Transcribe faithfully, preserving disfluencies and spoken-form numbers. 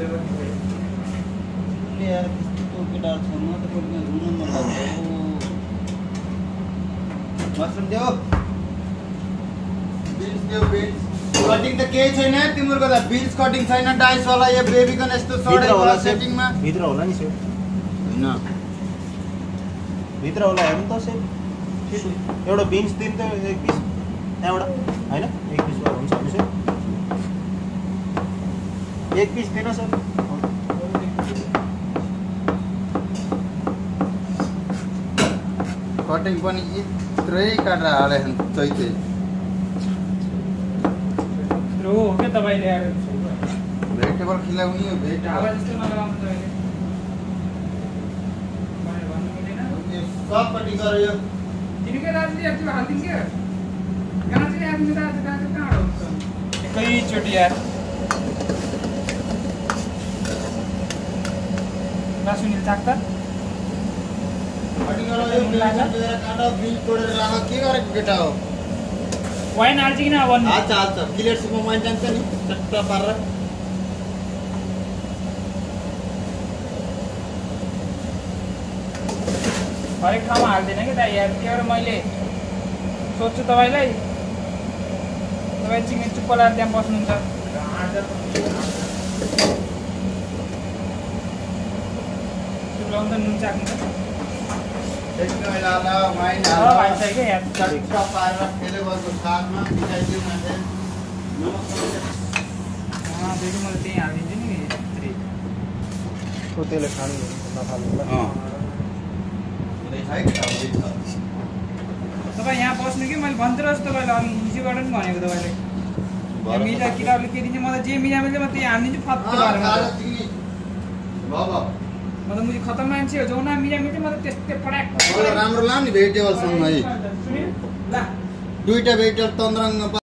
यार तो के डाल छोड़ना तो कोई में रूम में लगा मशरूम देओ बीन्स देओ बीन्स कटिङ त केही छैन तिम्रो कता बीन्स कटिङ छैन डाइस वाला यो बेबी को यस्तो सडै होला सेटिङ मा भित्र होला नि सेट हैन भित्र होला हेर्नु त सेट एउटा बीन्स दिन त एक पिस त्यहाँबाट हैन एक पिस हुन्छ भने सेट एक पिस दिन सर कटिङ पनि इत्रै काटेर हाले चैते रो हो के तपाईले आएर भेजिटेबल खिलाउने हो भेजिटेबल आवाज जस्तो नलगाउनु तपाईले मैले भन्नु मिलेन यो सबपटि गर्यो तिमीकै राजले एक्चुअली हाल्दिन के कहाँ चाहिँ आदमी त आज कहाँ कहाँ हुन्छ एकैचोटि यार सुनिल चाक्ता कटिङ गर्यो यो बेला काटा बिल तोडेर लामा के गरेको केटा हो वाइन हाल्छ कि न भन्नु हाल्छ हाल्छ क्लियर सुपमा वाइन जान्छ नि चट्ट पारेर हरेक ठाउँमा हाल्दैन कि दाइ यार त्यही भएर मैले सोध्छु तपाईँलाई तपाईँ चिकन चुप्प लगाएर त्यहाँ बस्नुहुन्छ सुलाउनु त नुन चाख्नु त्यसले मैले हाल्दा वाइन छ हाल्दा भाइ छ क्या यार चट्ट पारेर फ्लेभरको साथमा मिलाइदियो मान्छे अँ फेरि मैले त्यहीँ हालिदिन्छु नि भित्री को त्यसले खानु नखानु अँ तपाईँ यहाँ बस्नु कि मैले भन्छु रहेछु तपाईँलाई अनि हिजोबाट पनि भनेको तपाईँले मिठा किताबले के दिन्छ मलाई जे मिला मिल्छ म त्यही हालिदिन्छु फत्तो गरेर म त मुझे खतम मान्छे हो जौना मिला मिल्छ म त त्यस्तै पड्याक राम्रो लाम नि भेजिटेबल सँग है सुनिल ल दुईटा भेजिटेबल तन्द्रङ